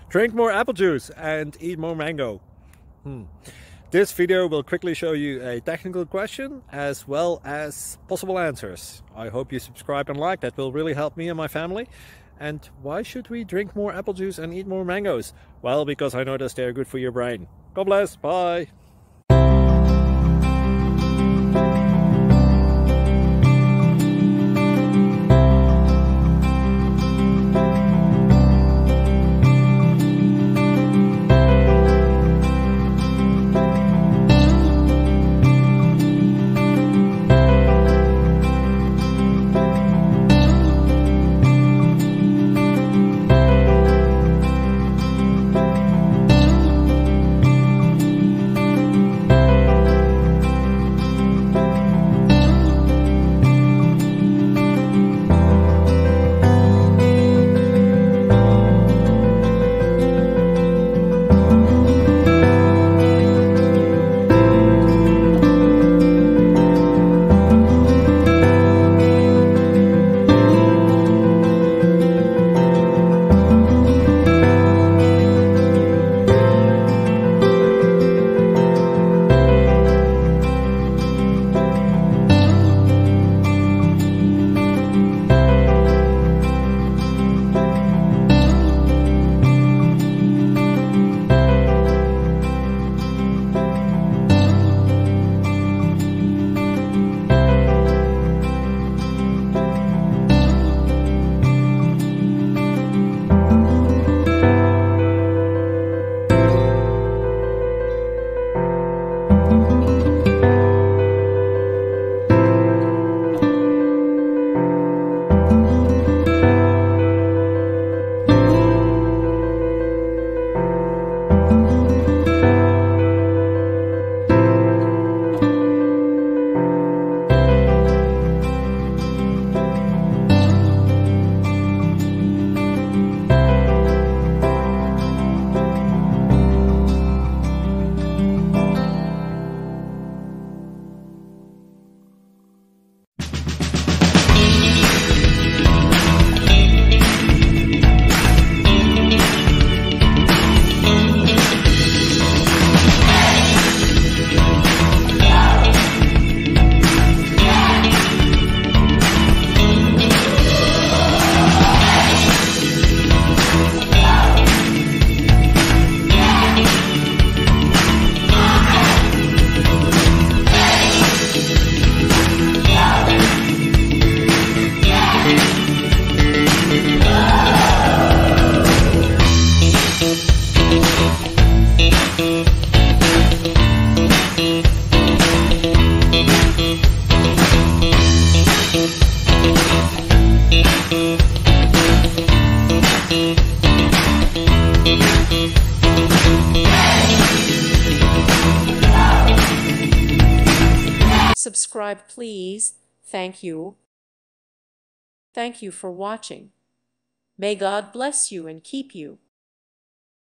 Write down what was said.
Drink more apple juice and eat more mango. This video will quickly show you a technical question as well as possible answers. I hope you subscribe and like, that will really help me and my family. And why should we drink more apple juice and eat more mangoes? Well, because I noticed they're good for your brain. God bless, bye! Subscribe, please. Thank you. Thank you for watching. May God bless you and keep you.